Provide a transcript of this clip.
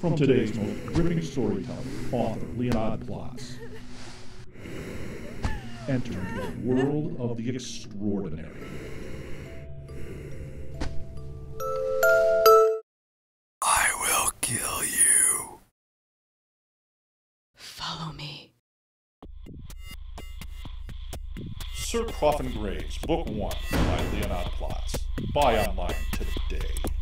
From today's most gripping storyteller, author Leonard Plotz. Enter the world of the extraordinary. I will kill you. Follow me. Sir Coffin Graves, Book 1 by Leonard Plotz. Buy online today.